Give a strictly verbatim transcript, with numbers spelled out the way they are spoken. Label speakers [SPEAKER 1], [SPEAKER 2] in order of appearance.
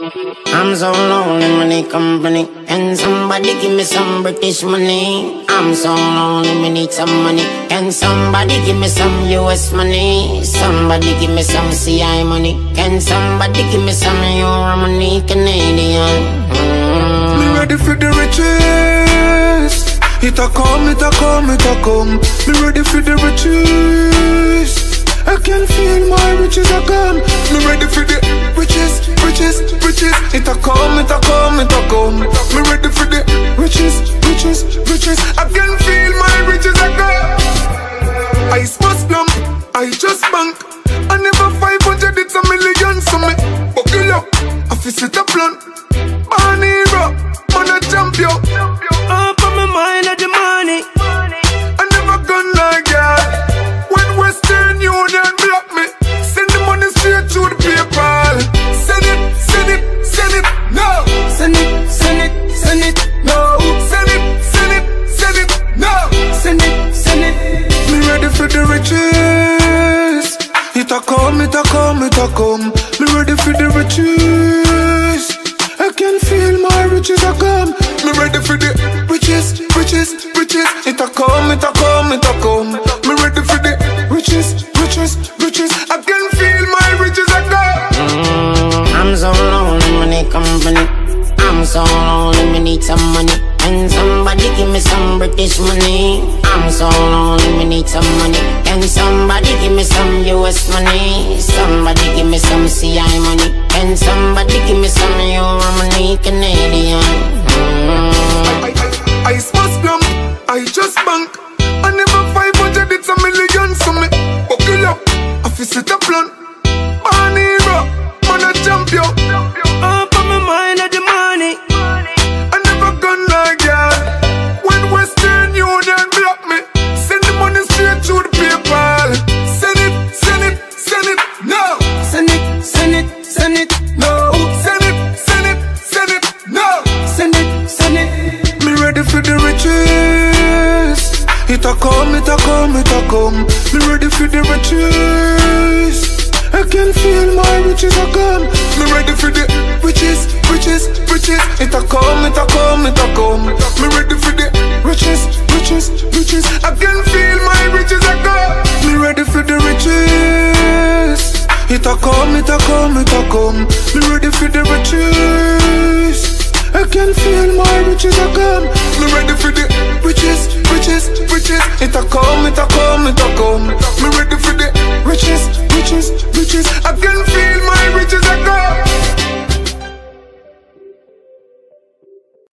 [SPEAKER 1] I'm so lonely, money company. Can somebody give me some British money? I'm so lonely, me need some money. Can somebody give me some U S money? Somebody give me some C I money. Can somebody give me some Euro money, Canadian? Mm.
[SPEAKER 2] Me ready for the riches. It a come, it a come, it a come. Me ready for the riches. I can feel my riches are come. Me ready for the riches, riches, riches. It a come, it a come, it a come. Me ready for the riches, riches, riches. I can feel my riches are come. I must plump, I just bank. I never five hundred, it's a million. So me buckle up, I feel set a plan. Man hero, man a champion.
[SPEAKER 3] Up on my mind at the money.
[SPEAKER 2] I never gone like that. When Western Union block me, send the money straight to the PayPal. Send it, send it, send it, no.
[SPEAKER 3] Send it, send it, send it, no.
[SPEAKER 2] Send it, send it, send it, no.
[SPEAKER 3] Send it, send it.
[SPEAKER 2] Me ready for the riches. It a come, it a come, it a come. Me ready for the riches. I can feel my riches a come. Me ready for the riches, riches, riches. It a come, it a come, it a come. Me ready for the riches, riches, riches. I can feel my riches a come.
[SPEAKER 1] Mm, I'm so lonely, money company. I'm so lonely, me need some money. Can somebody give me some British money? I'm so lonely, me need some money. Can somebody give me some U S money? Somebody give me some C I money. Can somebody give me some Euro money, Canadian? Mm.
[SPEAKER 2] I, I, I must plump, I just bank. I never five hundred, it's a million. So me buckle up, I feel set a plan. Man hero, man a champion.
[SPEAKER 3] Up on my mind at the money.
[SPEAKER 2] I never gone like that. When Western Union block me, send the money straight to the PayPal. Send it, send it, send it, no.
[SPEAKER 3] Send it, send it, send it, no.
[SPEAKER 2] Send it, send it, send it, no.
[SPEAKER 3] Send it, send it.
[SPEAKER 2] Me ready for the riches. It a come, it a come, it a come. Me ready for the riches. I can feel my riches a come. Me ready for the riches, riches, riches. It a come, it a come, it a come. Me ready for the riches, riches, riches. I can feel my riches a come. Me ready for the riches. It a come, it a come, it a come. Me ready for the riches. I can feel my riches a come. Me ready for the riches, riches, riches. It a come, it a come, it a come. Me ready for the riches, riches, riches. I can feel